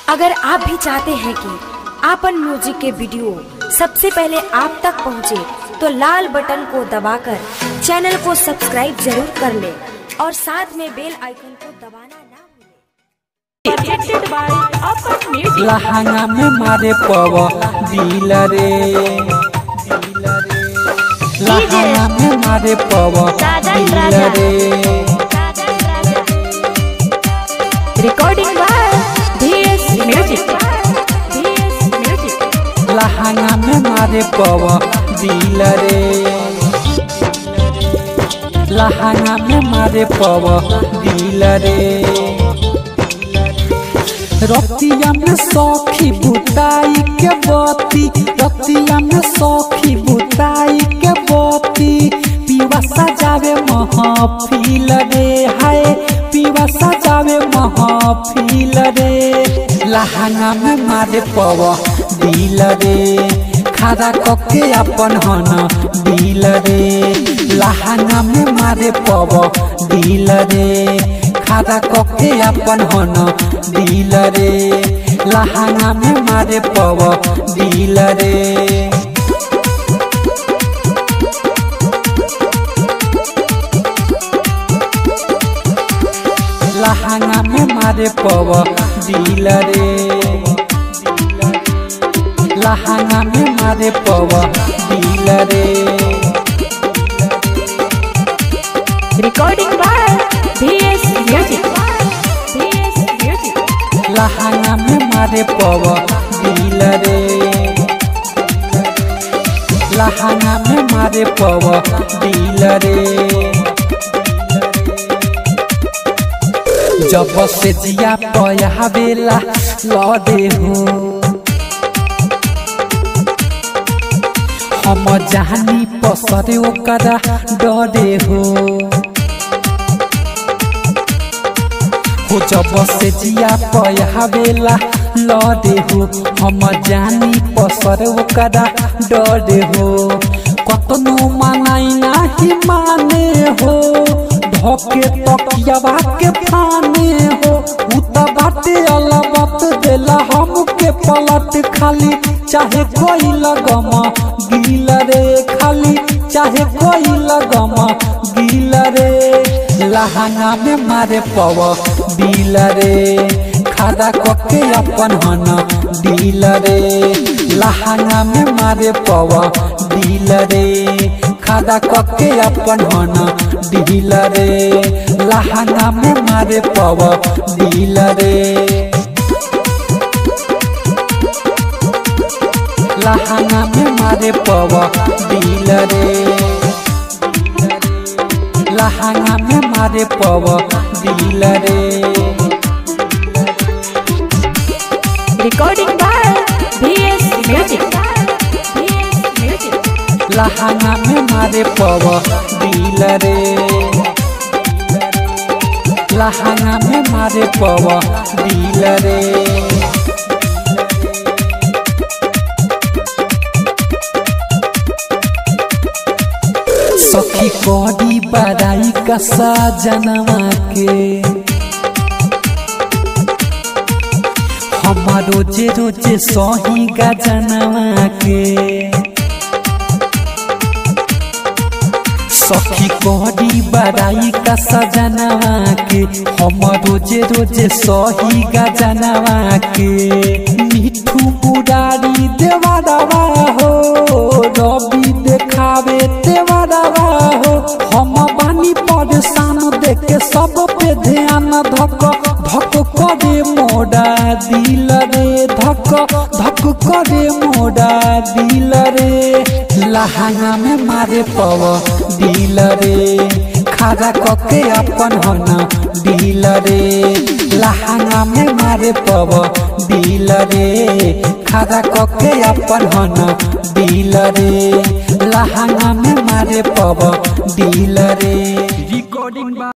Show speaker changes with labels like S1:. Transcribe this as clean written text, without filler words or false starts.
S1: अगर आप भी चाहते हैं कि आपन म्यूजिक के वीडियो सबसे पहले आप तक पहुंचे, तो लाल बटन को दबाकर चैनल को सब्सक्राइब जरूर कर ले और साथ में बेल आइकन को दबाना ना भूलें।
S2: लहंगा में मारे पव दिल रे, लहंगा में मारे पव दिल रे।
S1: Recording by Dheeraj music.
S2: लहंगा में मारे पव दिल रे, लहंगा में मारे पव दिल रे। रतिया में सौखी बुताई के बती, रतिया में सौखी बुताई के बती। पीवा सजावे महफिल रे, हाय पीवा सजावे महफिल रे। लहंगा में मारे पव दिल रे, खड़ा कके अपन हन दिल रे। लहंगा में मारे पव दिल रे, खड़ा कके अपन हन दिल रे। लहंगा में मारे पव दिल रे। लहंगा में मारे पव दिल रे, लहंगा में मारे पव दिल रे।
S1: Recording by Dheeraj music.
S2: लहंगा में मारे पव दिल रे, लहंगा में मारे पव दिल रे। जब से जिया पया बेला लड़े हो, हम जानी पसरे ओकरा डरे हो। जब से जिया पया बेला लड़े हो, हम जानी पसरे ओकरा डरे हो। कतनो मनाई नाही माने हो, धोके तकियावा के फाने हो। उता बाटे अलबत देला हमके पलट खाली, चाहे कोई लगम गिल रे, खाली चाहे कोई लगम गिल रे। लहंगा में मारे पव दिल रे, खड़ा कके अपन हन दिल रे। लहंगा में मारे पव दिल रे, खड़ा कके अपन हन दिल रे। लहंगा में मारे पव दिल रे। लहंगा में मारे पव दिल रे, लहंगा में मारे पव दिल रे।
S1: Recording by Dheeraj music.
S2: लहंगा में मारे पव दिल रे, लहंगा में मारे पव दिल रे। सखी कोडी बड़ाई का सजनवा के, हम रोजे रोजे सही गजनवा के। सखी कोडी बड़ाई का सजनवा के, हम रोजे रोजे सही गजनवा के। मिठू मुरारी देवरवा हो, रवि देखावे तेवरवा हो। हम बानी परेशान देखे सब पे ध्यान, धक धक करे मोड़ा दिल रे, धक धक करे मोड़ा दिल रे। लहंगा में मारे पव दिल रे, खड़ा कके अपन हन दिल रे। लहंगा में मारे पव दिल रे, खड़ा कके अपन हन दिल रे। लहंगा में मारे पव दिल रे। रिकॉर्डिंग